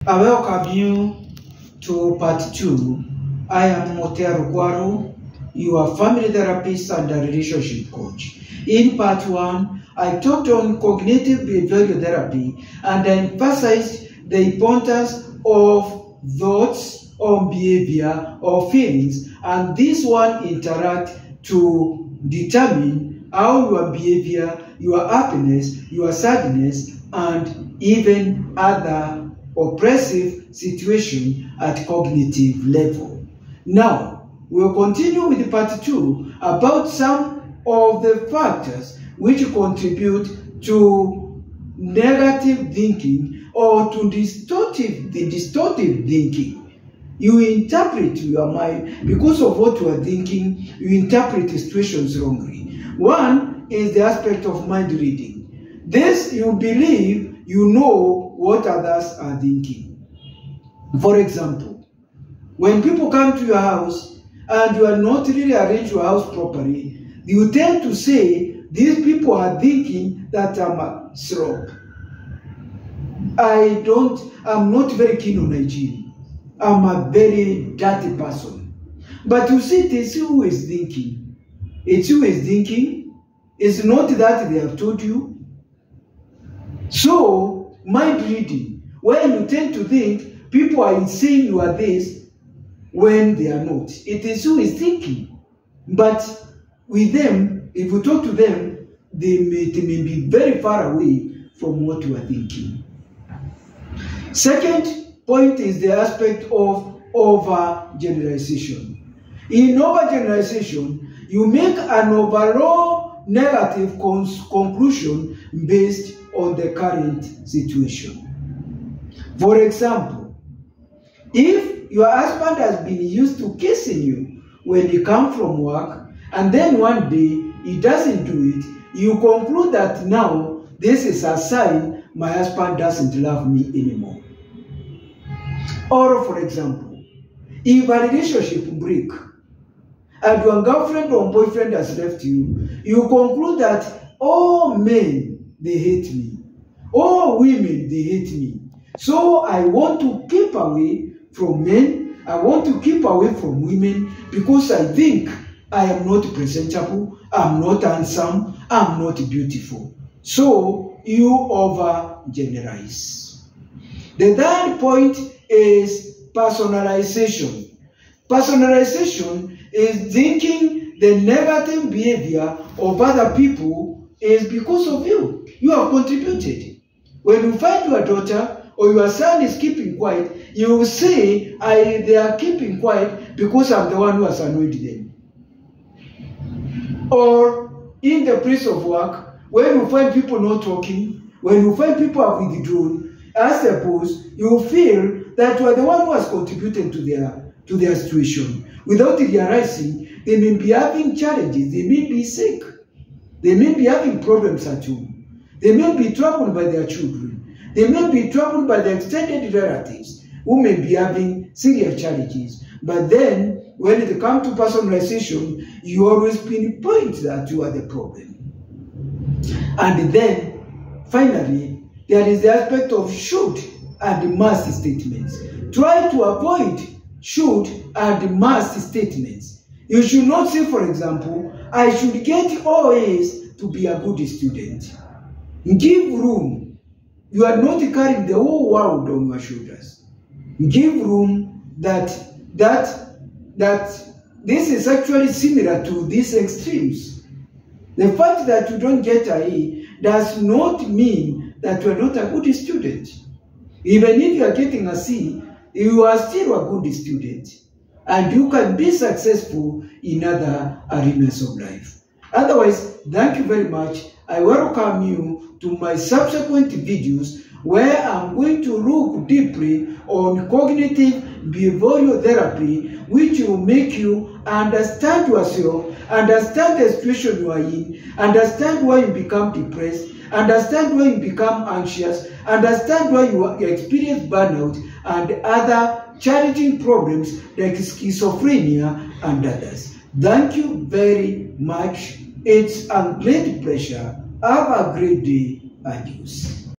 I welcome you to part 2. I am Motero Kwaro, your family therapist and a relationship coach. In part 1, I talked on cognitive behavioral therapy and I emphasized the importance of thoughts on behavior or feelings, and this one interact to determine how your behavior, your happiness, your sadness, and even other oppressive situation at cognitive level. Now, we'll continue with part 2 about some of the factors which contribute to negative thinking or to distortive thinking. You interpret your mind because of what you are thinking, you interpret situations wrongly. One is the aspect of mind reading. This, you believe you know what others are thinking. For example, when people come to your house and you are not really arranged your house properly, you tend to say, these people are thinking that I'm a slob. I'm not very keen on hygiene. I'm a very dirty person. But you see, it's you who is thinking. It's you who is thinking. It's not that they have told you. So, mind reading, when you tend to think people are saying you are this when they are not. It is who is thinking. But with them, if you talk to them, they may be very far away from what you are thinking. Second point is the aspect of overgeneralization. In overgeneralization, you make an overall negative conclusion based on the current situation. For example, if your husband has been used to kissing you when you come from work, and then one day he doesn't do it, you conclude that now this is a sign my husband doesn't love me anymore. Or for example, if a relationship breaks and your girlfriend or boyfriend has left you, you conclude that all men, they hate me. All women, they hate me. So I want to keep away from men. I want to keep away from women because I think I am not presentable, I'm not handsome, I'm not beautiful. So you overgeneralize. The third point is personalization. Personalization is thinking the negative behavior of other people is because of you. You have contributed. When you find your daughter or your son is keeping quiet, you will say, they are keeping quiet because I'm the one who has annoyed them. Or in the place of work, when you find people not talking, when you find people have withdrawn, as a boss, you feel that you are the one who has contributed to their situation. Without realizing, they may be having challenges, they may be sick, they may be having problems at home, they may be troubled by their children, they may be troubled by their extended relatives who may be having serious challenges. But then, when it comes to personalization, you always pinpoint that you are the problem. And then, finally, there is the aspect of should and must statements. Try to avoid should and must statements. You should not say, for example, I should get all A's to be a good student. Give room. You are not carrying the whole world on your shoulders. Give room that this is actually similar to these extremes. The fact that you don't get an A does not mean that you are not a good student. Even if you are getting a C, you are still a good student. And you can be successful in other arenas of life. Otherwise, thank you very much. I welcome you to my subsequent videos where I'm going to look deeply on cognitive behavioral therapy, which will make you understand yourself, understand the situation you are in, understand why you become depressed, understand why you become anxious, understand why you experience burnout and other challenging problems like schizophrenia and others. Thank you very much. It's a great pleasure. Have a great day. Adios.